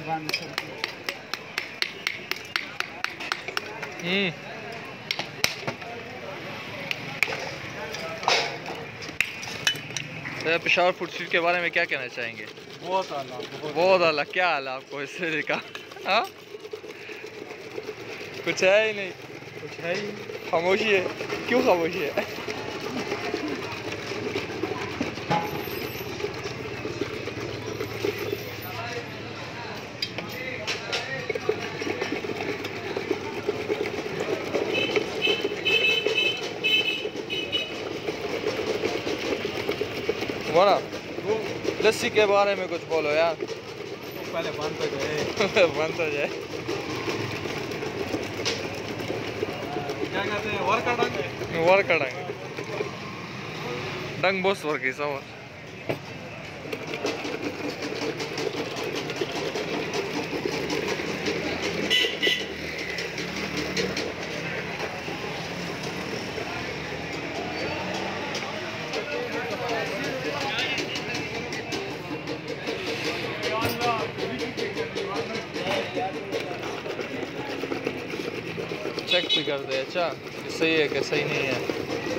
तो Peshawar food street के बारे में क्या कहना चाहेंगे? बहुत आला। क्या हाल है आपको इससे का? हाँ, कुछ है ही नहीं, कुछ है ही, खामोशी है। क्यों खामोशी है? बोला लस्सी के बारे में कुछ बोलो यार। पहले बंद हो जाए। बंद हो जाए। क्या कहते हैं? Work done boss work is over. Check भी कर दे। अच्छा, सही है कि सही नहीं है?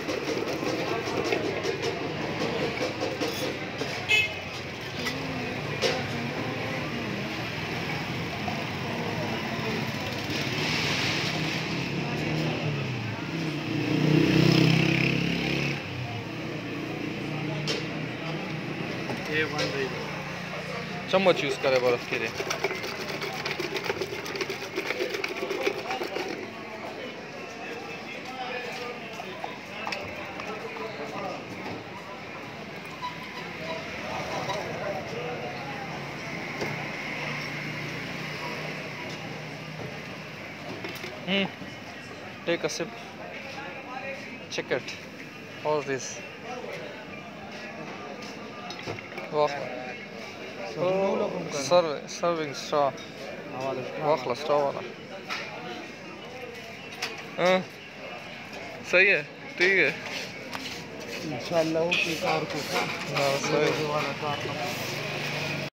ये बन रही चम्मच यूज करे बर्फ के लिए। Take a sip. Check it. All this. Wow. Serving straw. واخلص straw वाला। सही है, ठीक है। इंशाल्लाह वो की कार को हाँ, सही।